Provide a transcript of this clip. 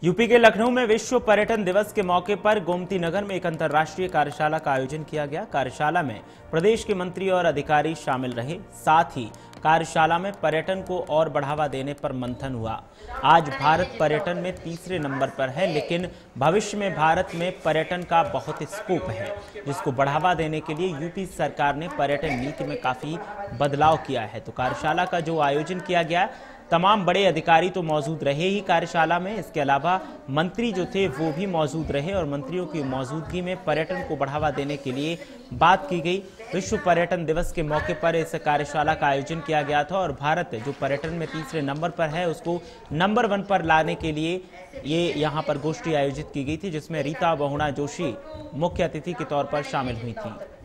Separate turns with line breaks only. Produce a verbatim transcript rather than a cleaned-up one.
UP के लखनऊ में विश्व पर्यटन दिवस के मौके पर गोमती नगर में एक अंतर्राष्ट्रीय कार्यशाला का आयोजन किया गया। कार्यशाला में प्रदेश के मंत्री और अधिकारी शामिल रहे। साथ ही कार्यशाला में पर्यटन को और बढ़ावा देने पर मंथन हुआ। आज भारत पर्यटन में तीसरे नंबर पर है, लेकिन भविष्य में भारत में पर्यटन का बहुत स्कोप है, जिसको बढ़ावा देने के लिए यूपी सरकार ने पर्यटन नीति में काफी बदलाव किया है। तो कार्यशाला का जो आयोजन किया गया, तमाम बड़े अधिकारी तो मौजूद रहे ही कार्यशाला में, इसके अलावा मंत्री जो थे वो भी मौजूद रहे और मंत्रियों की मौजूदगी में पर्यटन को बढ़ावा देने के लिए बात की गई। विश्व पर्यटन दिवस के मौके पर इस कार्यशाला का आयोजन किया गया था और भारत जो पर्यटन में तीसरे नंबर पर है उसको नंबर वन पर लाने के लिए ये यहाँ पर गोष्ठी आयोजित की गई थी, जिसमें रीता बहुगुणा जोशी मुख्य अतिथि के तौर पर शामिल हुई थी।